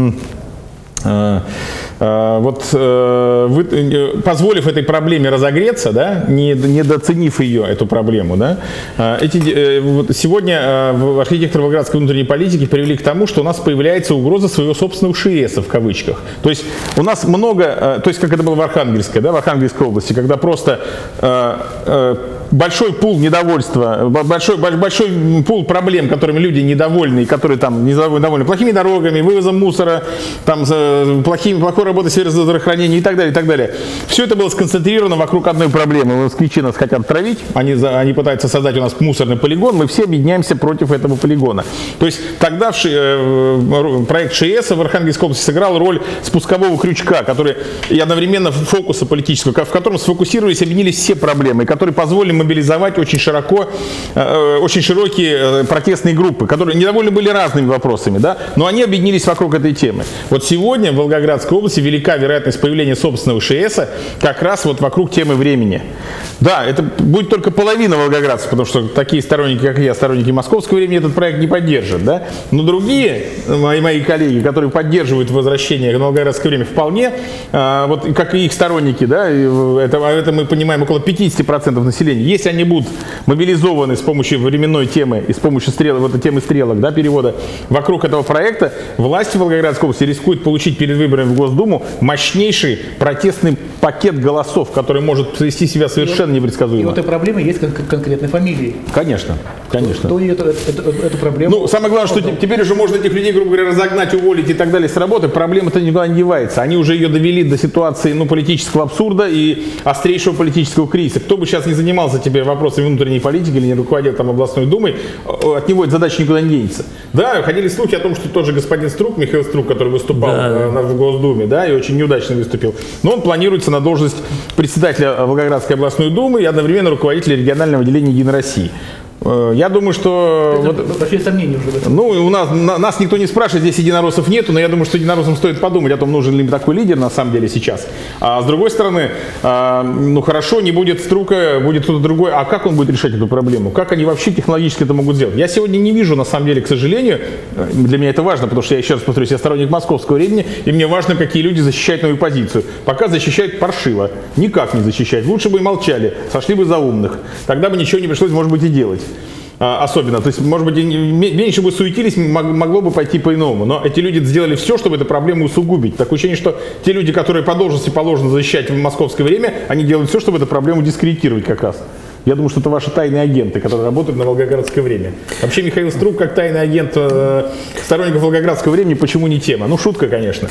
вот позволив этой проблеме разогреться, да, недооценив ее, эту проблему, да, сегодня архитекторы волгоградской внутренней политики привели к тому, что у нас появляется угроза своего собственного ШИЭСа в кавычках. То есть у нас много, то есть как это было в Архангельской, да, в Архангельской области, когда просто большой пул недовольства, большой пул проблем, которыми люди недовольны, которые там недовольны плохими дорогами, вывозом мусора, там, плохой работой в сфере здравоохранения и так далее, и так далее. Все это было сконцентрировано вокруг одной проблемы. Москвичи нас хотят травить, они пытаются создать у нас мусорный полигон, мы все объединяемся против этого полигона. То есть тогда проект ШИЭСа в Архангельской области сыграл роль спускового крючка, который и одновременно фокуса политического, в котором сфокусировались, объединились все проблемы, которые позволили мобилизовать очень широкие протестные группы, которые недовольны были разными вопросами, да, но они объединились вокруг этой темы. Вот сегодня в Волгоградской области велика вероятность появления собственного ШИЭСа как раз вот вокруг темы времени. Да, это будет только половина волгоградцев, потому что такие сторонники, как я, сторонники московского времени, этот проект не поддержат, да, но другие мои коллеги, которые поддерживают возвращение на волгоградское время вполне, вот как и их сторонники, да, это мы понимаем около 50% населения, если они будут мобилизованы с помощью временной темы и с помощью темы стрелок, да, перевода вокруг этого проекта, власти Волгоградской области рискуют получить перед выборами в Госдуму мощнейший протестный пакет голосов, который может повести себя совершенно непредсказуемо. И у этой проблемы есть конкретные фамилии. Конечно, конечно. Кто эту проблему... Ну, самое главное, что теперь уже можно этих людей, грубо говоря, разогнать, уволить и так далее с работы. Проблема-то никуда не девается. Они уже ее довели до ситуации, ну, политического абсурда и острейшего политического кризиса. Кто бы сейчас не занимался теперь вопросами внутренней политики или не руководил там областной думой, от него эта задача никуда не денется. Да, ходили слухи о том, что тот же господин Струк, Михаил Струк, который выступал в Госдуме, да, и очень неудачно выступил, но он планируется на должность председателя Волгоградской областной думы и одновременно руководителя регионального отделения Единой России. Я думаю, что... Большие сомнения уже в этом. Ну, у нас никто не спрашивает, здесь единороссов нету, но я думаю, что единороссам стоит подумать о том, нужен ли им такой лидер на самом деле сейчас. А с другой стороны, ну хорошо, не будет Струка, будет кто-то другой, а как он будет решать эту проблему? Как они вообще технологически это могут сделать? Я сегодня не вижу, на самом деле, к сожалению, для меня это важно, потому что я еще раз повторюсь, я сторонник московского времени, и мне важно, какие люди защищают мою позицию. Пока защищают паршиво, никак не защищают. Лучше бы и молчали, сошли бы за умных. Тогда бы ничего не пришлось, может быть, и делать. Особенно, то есть, может быть, меньше бы суетились, могло бы пойти по-иному. Но эти люди сделали все, чтобы эту проблему усугубить. Такое ощущение, что те люди, которые по должности положено защищать в московское время, они делают все, чтобы эту проблему дискредитировать как раз. Я думаю, что это ваши тайные агенты, которые работают на волгоградское время. Вообще Михаил Струк как тайный агент сторонников волгоградского времени, почему не тема? Ну, шутка, конечно.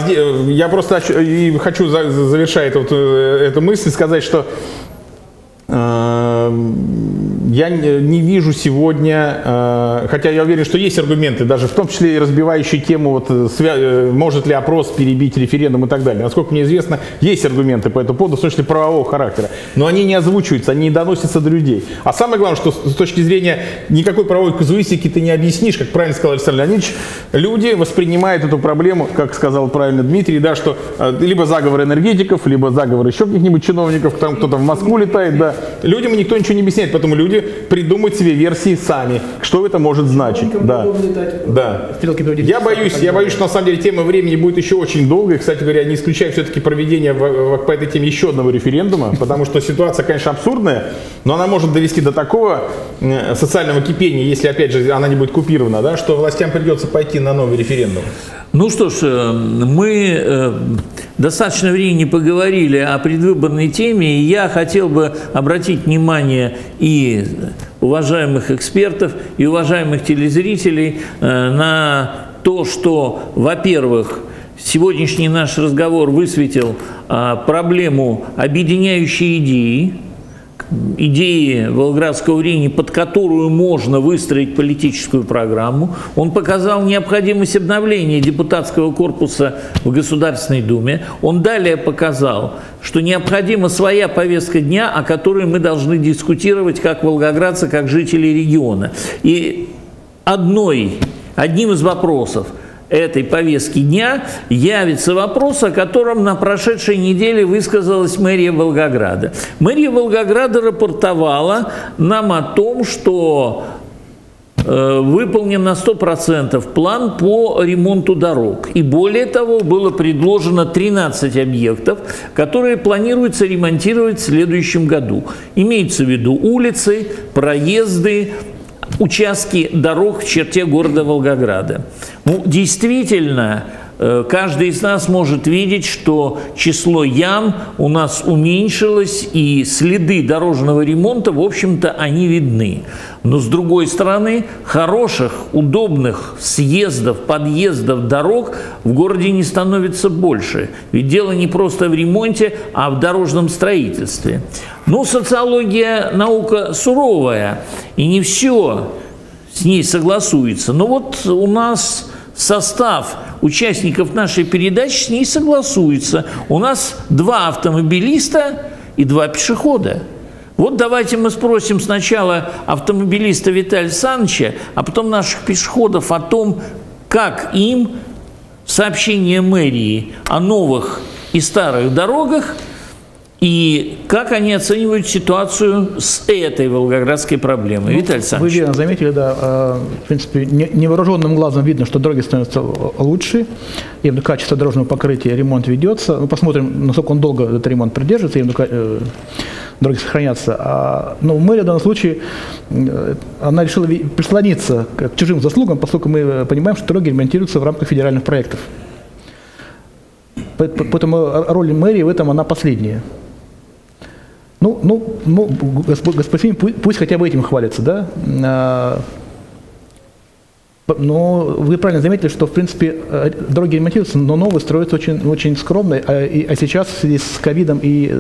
Я просто хочу, завершая эту мысль, сказать, что я не вижу сегодня, хотя я уверен, что есть аргументы, даже в том числе и разбивающие тему, вот, может ли опрос перебить референдум и так далее. Насколько мне известно, есть аргументы по этому поводу, в том числе правового характера, но они не озвучиваются, они не доносятся до людей. А самое главное, что с точки зрения никакой правовой казуистики ты не объяснишь, как правильно сказал Александр Леонидович, люди воспринимают эту проблему, как сказал правильно Дмитрий, да, что либо заговор энергетиков, либо заговор еще каких-нибудь чиновников, там кто-то в Москву летает, да. Людям никто ничего не объясняет, поэтому люди придумают себе версии сами, что это может значить. Да. Да. Я боюсь, что на самом деле тема времени будет еще очень долгой. Кстати говоря, не исключаю все-таки проведение по этой теме еще одного референдума, потому что ситуация, конечно, абсурдная, но она может довести до такого социального кипения, если, опять же, она не будет купирована, да, что властям придется пойти на новый референдум. Ну что ж, мы достаточно времени поговорили о предвыборной теме, и я хотел бы обратить внимание и уважаемых экспертов, и уважаемых телезрителей на то, что, во-первых, сегодняшний наш разговор высветил проблему объединяющей идеи Волгоградского времени, под которую можно выстроить политическую программу. Он показал необходимость обновления депутатского корпуса в Государственной Думе. Он далее показал, что необходима своя повестка дня, о которой мы должны дискутировать как волгоградцы, как жители региона. И одним из вопросов этой повестки дня явится вопрос, о котором на прошедшей неделе высказалась мэрия Волгограда. Мэрия Волгограда рапортовала нам о том, что выполнен на 100% план по ремонту дорог. И более того, было предложено 13 объектов, которые планируется ремонтировать в следующем году. Имеется в виду улицы, проезды, участки дорог в черте города Волгограда. Ну, действительно, каждый из нас может видеть, что число ям у нас уменьшилось, и следы дорожного ремонта, в общем-то, они видны. Но, с другой стороны, хороших, удобных съездов, подъездов, дорог в городе не становится больше. Ведь дело не просто в ремонте, а в дорожном строительстве. Ну, социология – наука суровая, и не все с ней согласуется. Но вот у нас состав участников нашей передачи с ней согласуется. У нас 2 автомобилиста и 2 пешехода. Вот давайте мы спросим сначала автомобилиста Виталия Александровича, а потом наших пешеходов о том, как им сообщение мэрии о новых и старых дорогах, и как они оценивают ситуацию с этой волгоградской проблемой. Виталий Александрович. Вы верно заметили, да, в принципе, невооруженным глазом видно, что дороги становятся лучше, и качество дорожного покрытия, ремонт ведется. Мы посмотрим, насколько он долго этот ремонт продержится, и дороги сохранятся. Но мэрия в данном случае, она решила прислониться к чужим заслугам, поскольку мы понимаем, что дороги ремонтируются в рамках федеральных проектов. Поэтому роль мэрии в этом, она последняя. Господин, пусть хотя бы этим хвалится, да? Но вы правильно заметили, что, в принципе, дороги ремонтируются, но новые строятся очень, очень скромно. А сейчас в связи с ковидом и,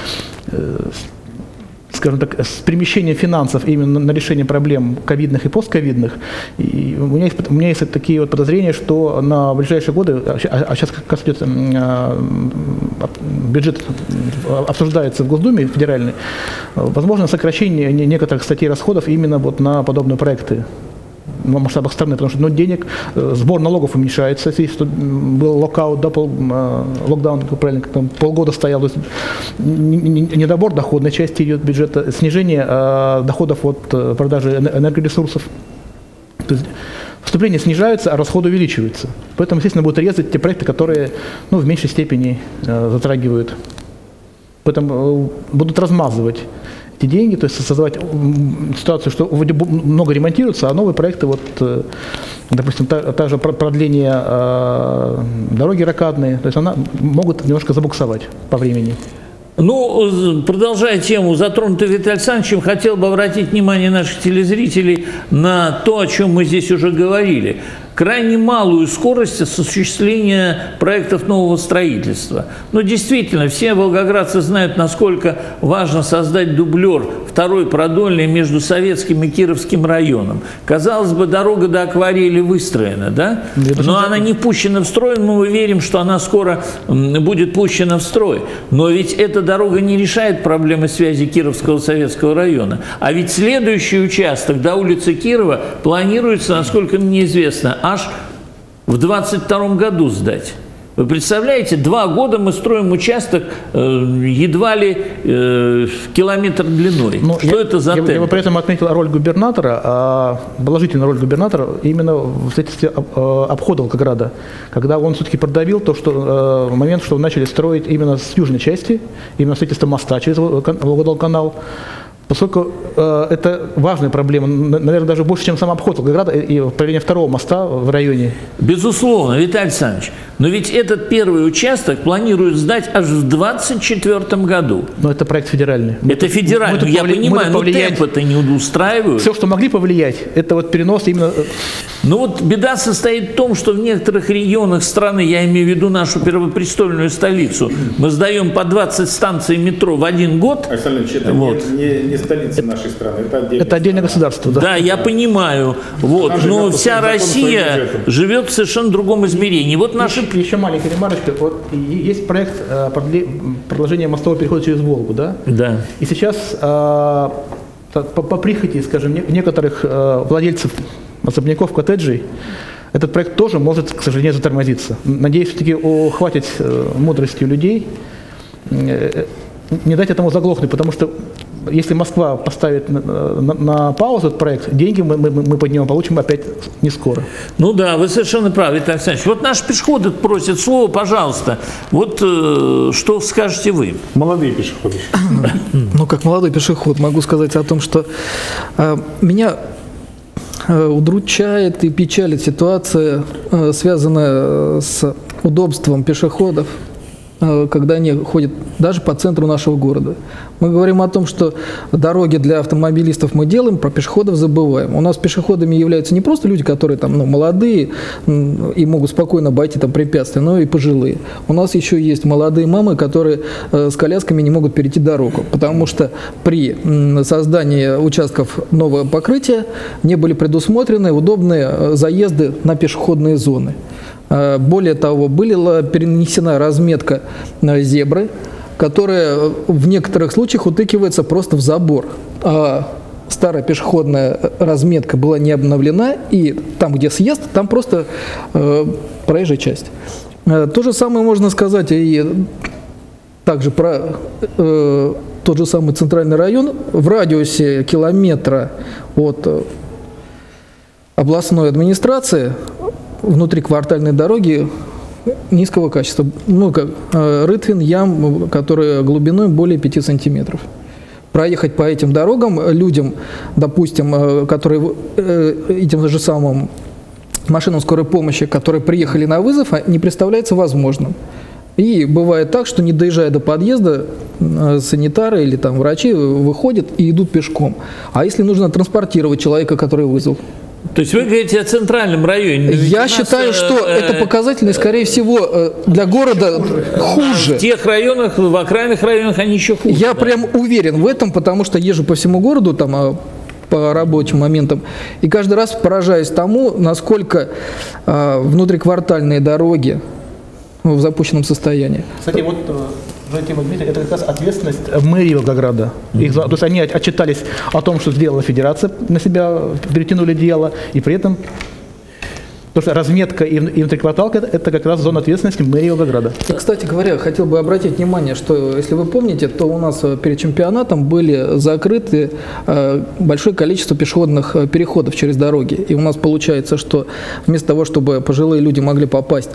скажем так, с перемещением финансов именно на решение проблем ковидных и постковидных, и у меня есть такие вот подозрения, что на ближайшие годы, а сейчас как раз идет бюджет, обсуждается в Госдуме федеральный, возможно сокращение некоторых статей расходов именно вот на подобные проекты в масштабах страны, потому что денег, сбор налогов уменьшается, если был локаут, да, локдаун, правильно, там, полгода стоял, то есть недобор доходной части идет бюджета, снижение доходов от продажи энергоресурсов. То есть поступления снижаются, а расходы увеличиваются. Поэтому, естественно, будут резать те проекты, которые в меньшей степени затрагивают. Поэтому будут размазывать эти деньги, то есть создавать ситуацию, что много ремонтируется, а новые проекты, вот, допустим, та же продление дороги рокадные, то есть она могут немножко забуксовать по времени. Ну, продолжая тему, затронутую Виталием Александровичем, хотел бы обратить внимание наших телезрителей на то, о чем мы здесь уже говорили. крайне малую скорость осуществления проектов нового строительства. Но действительно, все волгоградцы знают, насколько важно создать дублер второй продольной между Советским и Кировским районом. Казалось бы, дорога до Акварели выстроена, да? Но она не пущена в строй, но мы верим, что она скоро будет пущена в строй. Но ведь эта дорога не решает проблемы связи Кировского Советского района. А ведь следующий участок до улицы Кирова планируется, насколько мне известно, аж в 2022 году сдать. Вы представляете, 2 года мы строим участок едва ли километр длиной. Что это за темп? Я бы при этом отметил роль губернатора, положительную роль губернатора именно в строительстве обхода Волгограда, когда он все-таки продавил то, что момент, что начали строить именно с южной части, именно строительство моста через Волгодал-канал. Поскольку это важная проблема, наверное, даже больше, чем сам обход Волгограда и появление второго моста в районе. Безусловно, Виталий Александрович. Но ведь этот первый участок планируют сдать аж в 2024 году. Но это проект федеральный. Это федеральный, я понимаю, но темпы-то не устраивают. Все, что могли повлиять, это вот перенос именно... Ну вот беда состоит в том, что в некоторых регионах страны, я имею в виду нашу первопрестольную столицу, мы сдаем по 20 станций метро в 1 год. Александр Ильич, это не столица нашей страны, это отдельное государство. Да, да, я понимаю. Вот. Но вся Россия живет в совершенно другом измерении. Вот наши... Еще маленькая ремарочка. Вот есть проект продолжения мостового перехода через Волгу, да? Да. И сейчас по прихоти, скажем, некоторых владельцев особняков, коттеджей, этот проект тоже может, к сожалению, затормозиться. Надеюсь, все-таки хватит мудрости у людей не дать этому заглохнуть, потому что если Москва поставит на паузу этот проект, деньги мы под него получим опять не скоро. Ну да, вы совершенно правы, Виталий Александрович. Вот наши пешеходы просят слова, пожалуйста. Вот что скажете вы? Молодые пешеходы. Ну, как молодой пешеход, могу сказать о том, что меня удручает и печалит ситуация, связанная с удобством пешеходов, когда они ходят даже по центру нашего города. Мы говорим о том, что дороги для автомобилистов мы делаем, про пешеходов забываем. У нас пешеходами являются не просто люди, которые там, молодые и могут спокойно обойти там препятствия, но и пожилые. У нас еще есть молодые мамы, которые с колясками не могут перейти дорогу, потому что при создании участков нового покрытия не были предусмотрены удобные заезды на пешеходные зоны. Более того, была перенесена разметка зебры, которая в некоторых случаях утыкивается просто в забор. Старая пешеходная разметка была не обновлена, и там, где съезд, там просто проезжая часть. То же самое можно сказать и также про тот же самый центральный район. В радиусе километра от областной администрации внутриквартальной дороги низкого качества. Ну, как рытвин, ям, которые глубиной более 5 сантиметров. Проехать по этим дорогам людям, допустим, которые этим же самым машинам скорой помощи, которые приехали на вызов, не представляется возможным. И бывает так, что не доезжая до подъезда, санитары или там врачи выходят и идут пешком. А если нужно транспортировать человека, который вызвал? То есть вы говорите о центральном районе? Я считаю, что это показательно, скорее всего, для города хуже. В тех районах, в окраинных районах они еще хуже. Я прям уверен в этом, потому что езжу по всему городу, там, по рабочим моментам, и каждый раз поражаюсь тому, насколько внутриквартальные дороги в запущенном состоянии. Кстати, вот Дмитрий, это как раз ответственность мэрии Волгограда. То есть они отчитались о том, что сделала федерация, на себя перетянули дело, и при этом потому что разметка и внутрикварталка – это как раз зона ответственности мэрии Волгограда. И, кстати говоря, хотел бы обратить внимание, что, если вы помните, то у нас перед чемпионатом были закрыты большое количество пешеходных переходов через дороги. И у нас получается, что вместо того, чтобы пожилые люди могли попасть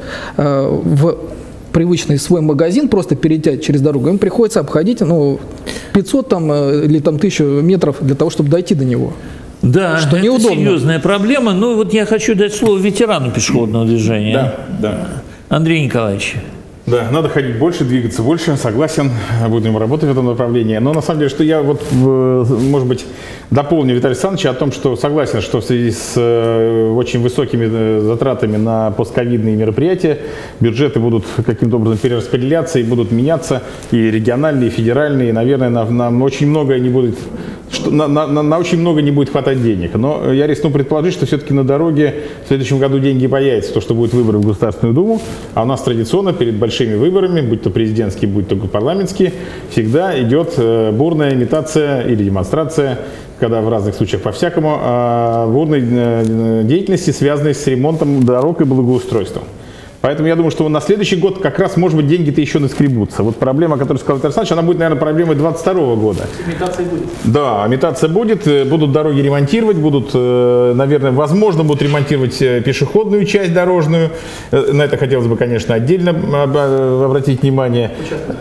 в привычный свой магазин, просто перейти через дорогу, им приходится обходить 500 там, или там, 1000 метров для того, чтобы дойти до него. Да, что это неудобно. Серьезная проблема. Вот я хочу дать слово ветерану пешеходного движения. Да. Андрей Николаевич. Да, надо ходить больше, двигаться больше, согласен, будем работать в этом направлении. Но на самом деле, что я вот, может быть, дополню Виталия Александровича о том, что согласен, что в связи с очень высокими затратами на постковидные мероприятия бюджеты будут каким-то образом перераспределяться и будут меняться, и региональные, и федеральные, и, наверное, нам очень многое не будет, на очень много не будет хватать денег. Но я рискну предположить, что все-таки на дороге в следующем году деньги появятся, то, что будут выборы в Государственную Думу, а у нас традиционно перед большими выборами, будь то президентские, будь то парламентские, всегда идет бурная имитация или демонстрация, когда в разных случаях по-всякому, бурной деятельности, связанной с ремонтом дорог и благоустройством. Поэтому я думаю, что на следующий год как раз, может быть, деньги-то еще наскребутся. Вот проблема, о которой сказал Виталий Александрович, она будет, наверное, проблемой 2022 года. Имитация будет. Да, имитация будет. Будут дороги ремонтировать, будут, наверное, возможно, будут ремонтировать пешеходную часть дорожную. На это хотелось бы, конечно, отдельно обратить внимание.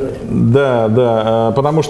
Да, потому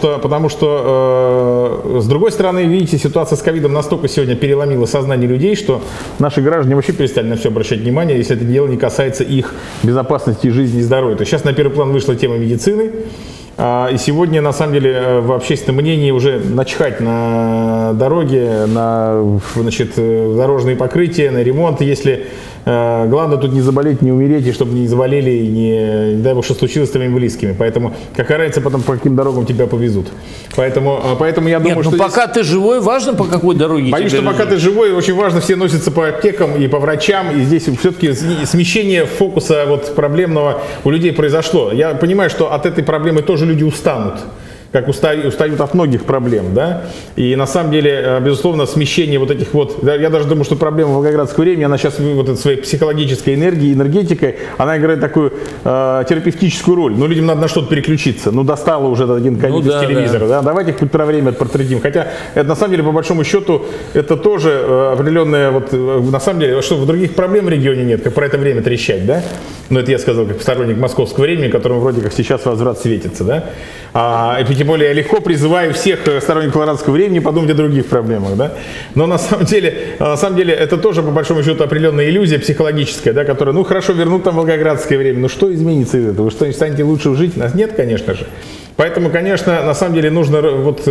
что, с другой стороны, видите, ситуация с ковидом настолько сегодня переломила сознание людей, что наши граждане вообще перестали на все обращать внимание, если это дело не касается их безопасности жизни и здоровья. То есть сейчас на первый план вышла тема медицины, и сегодня, на самом деле, в общественном мнении уже начхать на дороги, на, значит, дорожные покрытия, на ремонт, если главное тут не заболеть, не умереть, и чтобы не заболели, и не дай бог, что случилось с твоими близкими. Поэтому какая разница потом, по каким дорогам тебя повезут. Поэтому я думаю, что пока ты живой, важно, по какой дороге. Боюсь, что пока ты живой, очень важно, все носятся по аптекам и по врачам, и здесь все-таки смещение фокуса вот проблемного у людей произошло. Я понимаю, что от этой проблемы тоже люди устанут, как устают от многих проблем, да, и на самом деле, безусловно, смещение вот этих вот, я даже думаю, что проблема волгоградского времени, она сейчас вот этой своей психологической энергетикой, она играет такую терапевтическую роль, но людям надо на что-то переключиться, достало уже один ковид из телевизора, да, давайте их про время портретим, хотя это на самом деле, по большому счету, это тоже определенная, вот, на самом деле, что в других проблем в регионе нет, как про это время трещать, да, но это я сказал как сторонник московского времени, которому вроде как сейчас возврат светится, да, и тем более я легко призываю всех сторонников колорадского времени подумать о других проблемах, да? Но на самом деле это тоже по большому счету определенная иллюзия психологическая, да, которая, хорошо, вернут там волгоградское время, что изменится из этого? Вы что, станете лучше жить? Нет, конечно же. Поэтому, конечно, на самом деле нужно,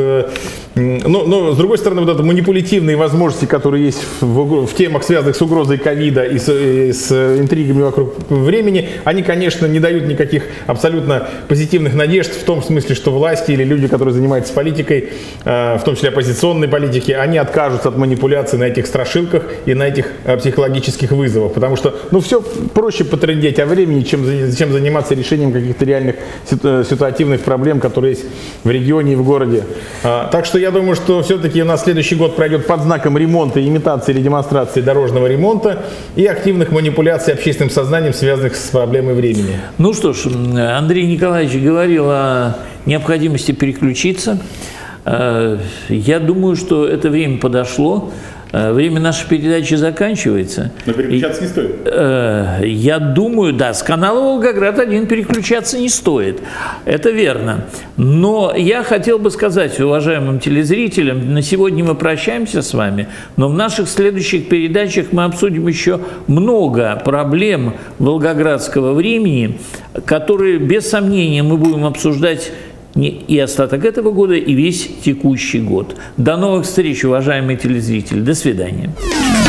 но с другой стороны, вот это манипулятивные возможности, которые есть в темах, связанных с угрозой ковида и с интригами вокруг времени, они, конечно, не дают никаких абсолютно позитивных надежд в том смысле, что власти или люди, которые занимаются политикой, в том числе оппозиционной политики, они откажутся от манипуляций на этих страшилках и на этих психологических вызовах, потому что, все проще потрындеть о времени, чем заниматься решением каких-то реальных ситуативных проблем, которые есть в регионе и в городе. Так что я думаю, что все-таки у нас следующий год пройдет под знаком ремонта, имитации или демонстрации дорожного ремонта и активных манипуляций общественным сознанием, связанных с проблемой времени. Ну что ж, Андрей Николаевич говорил о необходимости переключиться. Я думаю, что это время подошло. Время нашей передачи заканчивается. Но переключаться не стоит. Я думаю, да, с канала «Волгоград-1» переключаться не стоит. Это верно. Но я хотел бы сказать уважаемым телезрителям, на сегодня мы прощаемся с вами, но в наших следующих передачах мы обсудим еще много проблем волгоградского времени, которые, без сомнения, мы будем обсуждать и остаток этого года, и весь текущий год. До новых встреч, уважаемые телезрители. До свидания.